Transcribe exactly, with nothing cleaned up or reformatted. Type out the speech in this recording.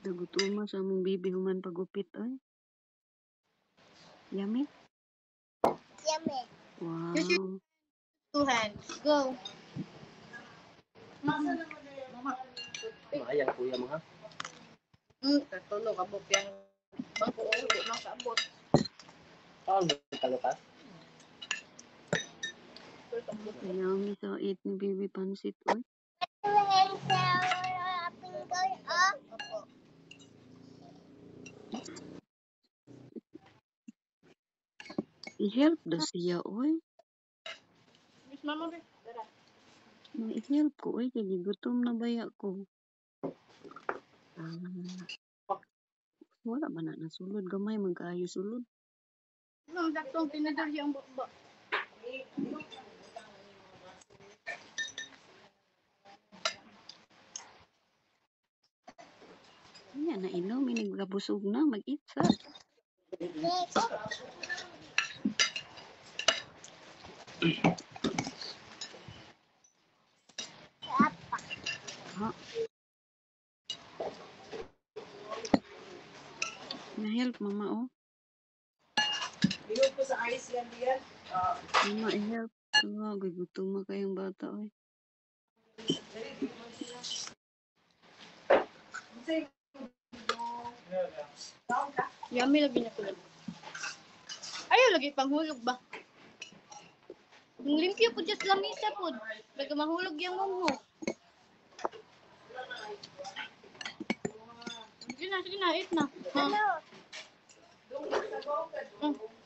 Nagutuma sa among baby human pagupit oy. Yummy? Yummy. Use your Wow. two hands. Go. Mayang kuya mo ha. Hmm, katulog abot yang bangko ulo nang sabot. Oh, kalukas. Yummy sa eat ni baby pansit oy. I-help daw siya oy. Miss mama be. Tara. Ma-help ko oy kay gigutom na baya ko. Ah. Wala ba na nasulod gamay magkaayo sulod. Nang daktong tinador yang baba. Nya na inom inig gabusog na mag-itsa. Ha? Na-help mama oh. Bilog ko sa ice yan diyan. Ah, Mama i-help. Tuwa, gutom na kayong bata oy. Yummy lagi na tulog. Ayaw lagi panghulog ba? Yung limpyo po dyan sa lamisa po. Baga mahulog yung mong ho. Sige na, sige na, eat na. Ha? Hello. Mm.